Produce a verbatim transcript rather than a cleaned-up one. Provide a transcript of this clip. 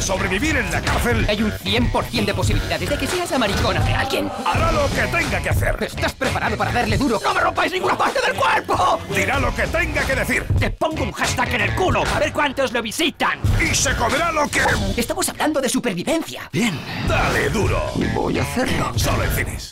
para sobrevivir en la cárcel, Hay un cien por cien de posibilidades de que seas la maricona de alguien. hará lo que tenga que hacer. ¿Estás preparado para darle duro? ¡No me rompáis ninguna parte del cuerpo! Dirá lo que tenga que decir. Te pongo un hashtag en el culo, a ver cuántos lo visitan. Y se comerá lo que... Estamos hablando de supervivencia. Bien, Dale duro. voy a hacerlo. Solo en cines.